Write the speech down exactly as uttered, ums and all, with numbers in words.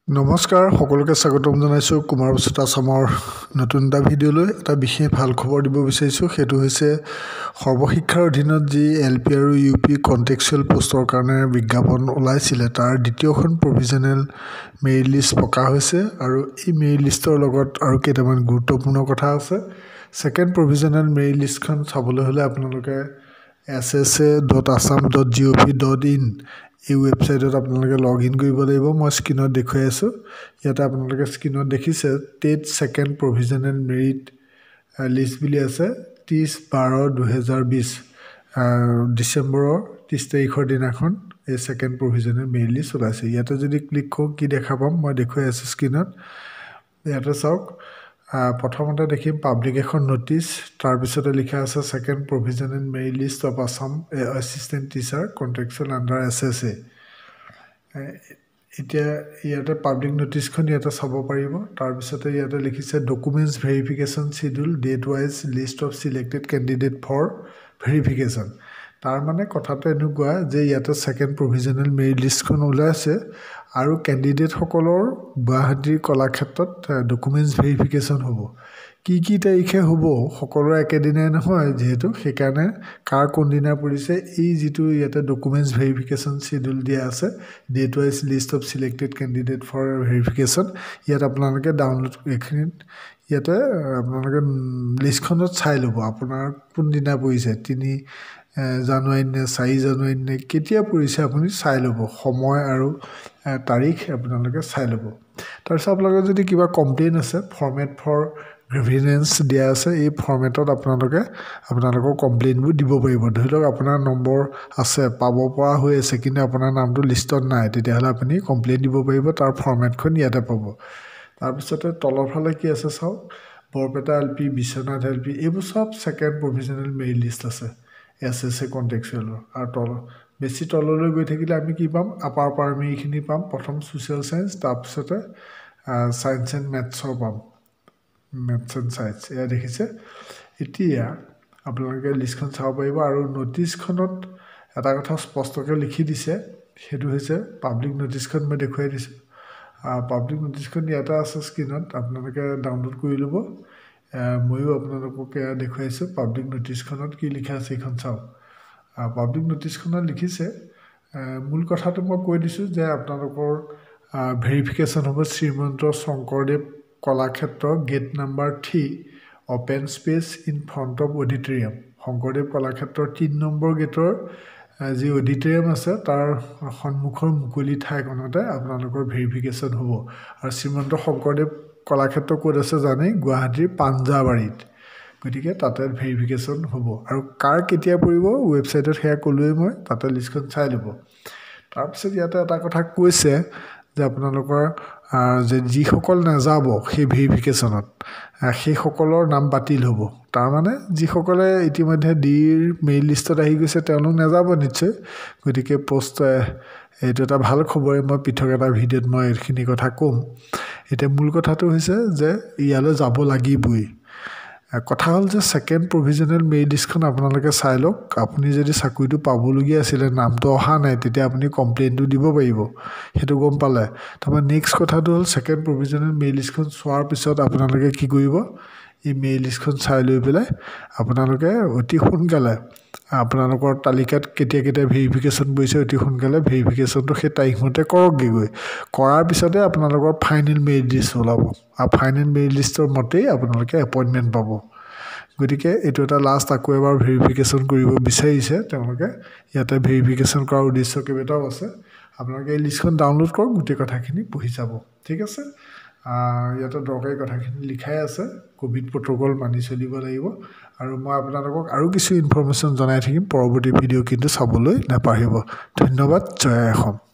নমস্কাৰ সকলোকে স্বাগতম জনাইছো কুমাৰ বসুত আসামৰ নতুন এটা ভিডিঅ'লৈ এটা বিশেষ ভাল খবৰ দিব বিচাৰিছো সেইটো হৈছে সৰ্বশিক্ষাৰ অধীনত যি এলপি আৰু ইউপি কন্টেক্সুৱেল পোষ্টৰ কাৰণে বিজ্ঞাপন ওলাইছিল তাৰ দ্বিতীয়খন প্ৰভিজনেল মেৰিট লিষ্ট প্ৰকাশ হৈছে আৰু এই মেৰিট লিষ্টৰ লগত আৰু কেইটামান গুৰুত্বপূৰ্ণ কথা আছে সেকেন্ড প্ৰভিজনেল মেৰিট লিষ্টখন চাবলৈ হলে আপোনালোকে S S A dot Assam dot G O' V dot in এই ৱেবছাইটত আপোনালোকে লগ ইন কৰিব লাগিব মই স্ক্ৰীনত দেখুৱাই আছো ইয়াতে আপোনালোকে স্ক্ৰীনত দেখিছে TET second provisional merit list বুলি আছে ত্ৰিশ বাৰ দুহেজাৰ বিশ ডিসেম্বৰৰ ত্ৰিশ তাৰিখৰ দিনাখন এই সেকেন্ড প্ৰভিজনেল মেৰিট লিষ্ট ওলাইছে ইয়াতে যদি ক্লিক কৰো কি দেখা পাম মই দেখুৱাই আছো স্ক্ৰীনত ইয়াতে চাওক প্ৰথমতে দেখিম পাব্লিকেশন নোটিস তাৰ পিছতে লিখা আছে second provisional merit list of Assam assistant teacher contractual under S S A এতিয়া ইয়াতে পাব্লিক নোটিসখন ইয়াতে চাব পাৰিব তাৰ পিছতে ইয়াতে লিখিছে documents verification schedule date wise list of selected candidate for verification তাৰ মানে কথাটো এনেকুৱা যে ইয়াতে সেকেন্ড প্ৰভিজনেল মেৰিট লিষ্টখন ওলাইছে আৰু ক্যান্ডিডেট সকলৰ গুৱাহাটীৰ কলাক্ষেত্ৰত ডকুমেন্টস ভেৰিফিকেশন হ'ব কি কি তাৰিখে হ'ব সকলৰ একেদিনাই নহয় যেহেতু সেইকাৰণে কাৰ কোন দিনা পৰিছে এই যেটো ইয়াতে ডকুমেন্টস ভেৰিফিকেশন শিডিউল দিয়া আছে date wise list of selected candidate for verification ইয়াত আপোনালোকে ডাউনলোড এখিনিত ইয়াতে আপোনালোকে লিষ্টখনত চাই ল'ব আপোনাৰ কোন দিনা পৰিছে তিনি জানুৱাৰী নে চাৰি জানুৱাৰী নে কেতিয়া পৰিছে আপুনি চাই ল'ব সময় আৰু তাৰিখ আপোনালোকে চাই ল'ব তাৰপিছত আপোনালোকৰ যদি কিবা কমপ্লেইন আছে ফৰমেট ফৰ গ্ৰিভেন্স দিয়া আছে এই ফৰমেটত আপোনালোকে আপোনালোকৰ কমপ্লেইনবোৰ দিব পাৰিব ধৰি লওক আপোনাৰ নম্বৰ আছে পাব পৰা হৈ আছে কিন্তু আপোনাৰ নামটো লিষ্টত নাই তেতিয়াহলে আপুনি কমপ্লেইন দিব পাৰিব তাৰ ফৰমেটখন ইয়াতে পাব তাৰপিছতে তলৰ ফালে কি আছে চাওক বৰপেটা এলপি বিশ্বনাথ এলপি এইবোৰ সব সেকেন্ড প্ৰভিজনেল মেৰিট লিষ্ট আছে এছ এছ এ কন্টেক্সুৱেল আৰু তল বেছি তললৈ গৈ থাকিলে আমি কি পাম আপাৰ প্ৰাইমেৰীখিনি পাম প্ৰথম সোশ্যাল সায়েন্স তাৰপিছতে সায়েন্স এণ্ড মেথছৰ পাম মেথছ এণ্ড সায়েন্স এয়া দেখিছে এতিয়া আপোনালোকে লিষ্টখন চাব পাৰিব আৰু নোটিছখনত এটা কথা স্পষ্টকৈ লিখি দিছে সেইটো হৈছে পাব্লিক নোটিছখন মই দেখুৱাই দিছোঁ পাব্লিক নোটিছখন ইয়াতে আছে স্ক্ৰীনত আপোনালোকে ডাউনলোড কৰি ল'ব ময়ো আপোনালোকক দেখুৱাইছো পাব্লিক নোটিছখনত কি লিখা আছে এখন চাওক পাব্লিক নোটিছখনত লিখিছে মূল কথাটো মই কৈ দিছো যে আপোনালোকৰ ভেৰিফিকেশন হ'ব Srimanta Sankardev Kalakshetra gate number three open space in front of auditorium Sankardev কলাক্ষেত্ৰৰ তিন নম্বৰ গেটৰ যি অডিটৰিয়াম আছে তাৰ সন্মুখৰ মুকলি ঠাইখনতে আপোনালোকৰ ভেৰিফিকেশন হ'ব আৰু শ্ৰীমন্ত শংকৰদেৱ কলাক্ষেত্ৰ ক'ত আছে জানে গুৱাহাটীৰ পাঞ্জাবাৰীত গতিকে তাতে ভেৰিফিকেশন হ'ব আৰু কাৰ কেতিয়া পৰিব ৱেবছাইটত হেয়া কলোৱে মই তাতে লিষ্টখন চাই ল'ব তাৰপিছত ইয়াতে এটা কথা কৈছে যে আপোনালোকৰ যে যি সকল নাযাব সেই ভেৰিফিকেশনত সেই সকলৰ নাম বাতিল হ'ব তাৰ মানে যি সকলে ইতিমধ্যে ডিৰ মেইল লিষ্টত আহি গৈছে তেওঁলোক নাযাব নিশ্চয় গতিকে পোষ্ট এইটো এটা ভাল খবৰে মই পৃথক এটা ভিডিঅ'ত মই এইখিনি কথা কম এটা মূল কথাটো হৈছে যে ইয়ালৈ যাব লাগিবই কথা হল যে সেকেন্ড প্ৰভিজনেল মেৰিট লিষ্টখন আপোনালোকে চাই লওক আপুনি যদি চাকৰিটো পাবলগীয়া আছিল নামটো অহা নাই তেতিয়া আপুনি কমপ্লেইনটো দিব পাৰিব হেতু গম পালে তবে নেক্সট কথাটো হল সেকেন্ড প্ৰভিজনেল মেৰিট লিষ্টখন চোৱাৰ পিছত আপোনালোকে কি কৰিব এই মেৰিট লিষ্টখন চাই লৈ পেলাই আপোনালোকে অতি সোনকালে আপোনালোকৰ তালিকাত কেতিয়া কেতিয়া ভেৰিফিকেশন কৰিছে অতি সোনকালে ভেৰিফিকেশনটো সেই তাৰিখমতে কৰকগে গৈ কৰাৰ পিছতে আপোনালোকৰ ফাইনেল মেৰিট লিষ্ট ওলাব আৰু ফাইনেল মেৰিট লিষ্টৰ মতেই আপোনালোকে এপইন্টমেন্ট পাব গতিকে এটো এটা লাষ্ট আকৌ এবাৰ ভেৰিফিকেশন কৰিব বিচাৰিছে তেওঁলোকে ইয়াতে ভেৰিফিকেশন কৰাৰ উদ্দেশ্য কেইটাও আছে আপোনালোকে এই লিষ্টখন ডাউনলোড কৰক গোটেই কথাখিনি পঢ়ি যাব ঠিক আছে ইয়াতে দৰকাৰী কথাখিনি লিখাই আছে কোভিড প্ৰটোকল মানি চলিব লাগিব আৰু মই আপোনালোকক আৰু কিছু ইনফৰমেশন জনাই থাকিম পৰৱৰ্তী ভিডিঅ' কিন্তু চাবলৈ নাপাহৰিব ধন্যবাদ জয় অসম